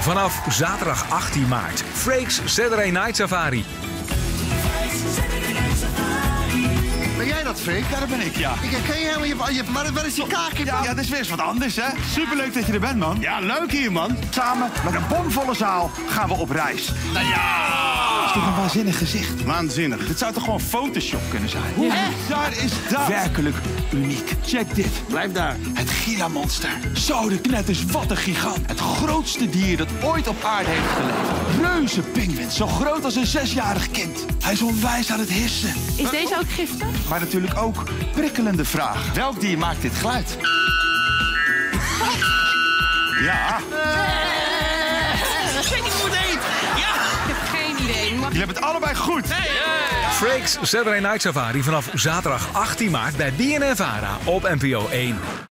Vanaf zaterdag 18 maart. Freek's Saturday Night Safari. Ben jij dat, Freek? Ja, dat ben ik, ja. Ik herken je helemaal. Maar waar is die kaken? Ja, dat is weer eens wat anders, hè? Superleuk dat je er bent, man. Ja, leuk hier, man. Samen met een bomvolle zaal gaan we op reis. Nou ja. Dat is toch een waanzinnig gezicht? Waanzinnig. Dit zou toch gewoon Photoshop kunnen zijn? Hoe bizar is dat? Werkelijk uniek. Check dit. Blijf daar. Het Gila-monster. Zo de knetters, wat een gigant. Het grootste dier dat ooit op aarde heeft geleefd. Reuze pinguïn, zo groot als een 6-jarig kind. Hij is onwijs aan het hissen. Is deze ook giftig? Maar natuurlijk ook prikkelende vraag. Welk dier maakt dit geluid? Ja. Ik weet niet hoe het heet. Ja. Ik heb geen idee. Jullie hebben het allebei goed. Freek's Saturday Night Safari vanaf zaterdag 18 maart bij BNN-Vara op NPO 1.